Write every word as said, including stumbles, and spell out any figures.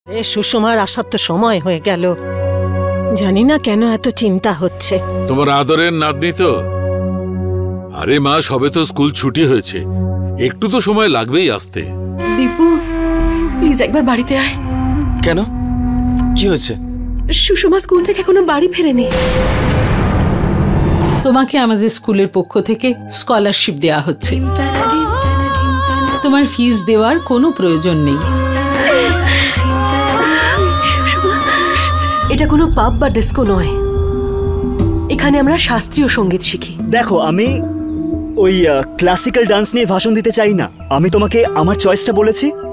এ সুষমার আসার তো সময় হয়ে গেল, জানি না কেন এত চিন্তা হচ্ছে। তোমার আদরের নাতনি তো। আরে মা, সবে তো স্কুল ছুটি হয়েছে, একটু তো সময় লাগবেই আসতে। দীপু প্লিজ একবার বাড়িতে আয়। কেন, কি হয়েছে? সুষমা স্কুল থেকে এখনো বাড়ি ফেরেনি। তোমাকে আমাদের স্কুলের পক্ষ থেকে স্কলারশিপ দেওয়া হচ্ছে, তোমার ফিস দেওয়ার কোনো প্রয়োজন নেই। এটা কোনো পাব বা ডিস্কো নয়, এখানে আমরা শাস্ত্রীয় সঙ্গীত শিখি। দেখো, আমি ওই ক্লাসিক্যাল ডান্স নিয়ে ভাষণ দিতে চাই না। আমি তোমাকে আমার চয়েসটা বলেছি,